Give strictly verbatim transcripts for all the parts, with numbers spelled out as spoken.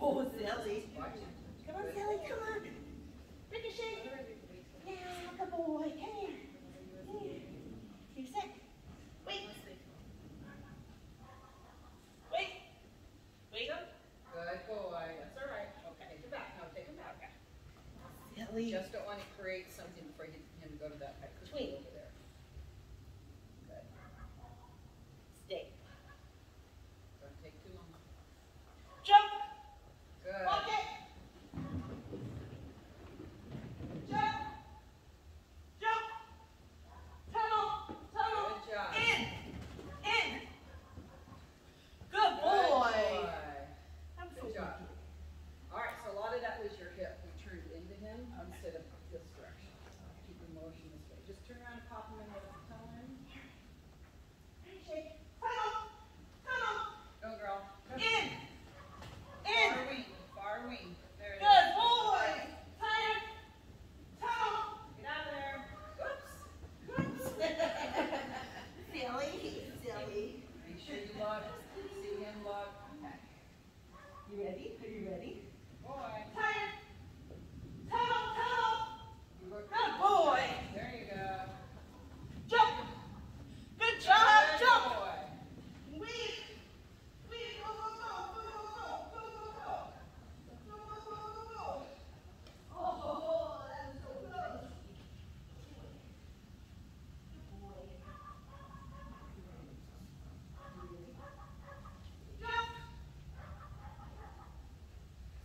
Oh, silly. Come on, silly, come on. Ricochet. Yeah, good boy. Come here. Come here. You sit. Wait. Wait. Wait. Good boy. That's all right. Okay, take him back. No, take him back. Silly. Just don't want to create something for him to go to that between over there. Good. Stay. Don't take too long. Jump. Good. Walk it. Jump. Jump. Tunnel. Tunnel. Good job. In. In. Good Good boy. boy. I'm so Good job. lucky. All right, so a lot of that was your hip. We turned into him instead of this direction. Keep your motion this way. Just turn around and pop him in with the time. Shake. Tunnel. Tunnel. Go, girl. Go. In. Far In. wing. Far wing. There it Good is. boy. Tired. Tunnel. Get out of there. Whoops. Oops. Silly. Silly. Make sure you look. See him look. Okay. You ready? Are you ready? Boy. Tired. Tunnel. Tunnel. You look. Good boy. There you go. Jump. Good job. Good Jump. boy. Weave. Weave. Go, go, go. Go, go, go. Go, go, go. Go, go, go, go, go. Oh, that was so close. Good boy. Jump.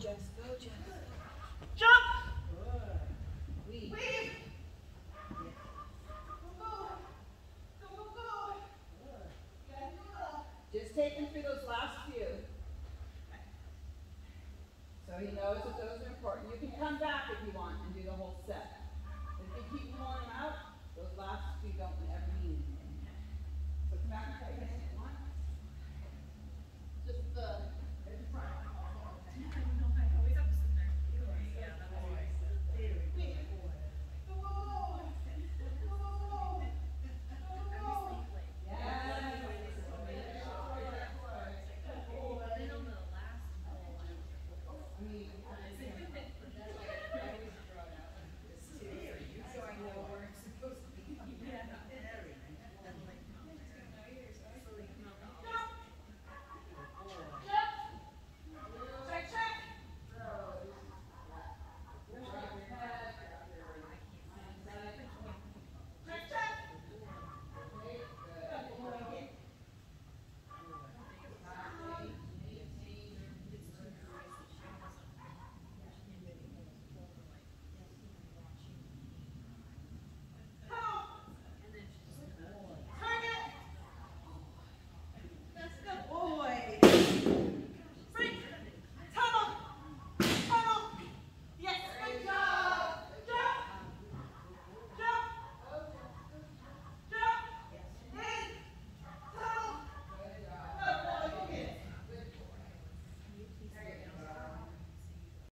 Jess, go, Jess. Jump! Weave. Weave! Go, go! Go, go, go! Gotta do it. Just take him through those last few. So he knows that those are important. You can come back if you want and do the whole set. If you keep pulling them out, those last few don't ever mean anything. So come back and take it. One. Just the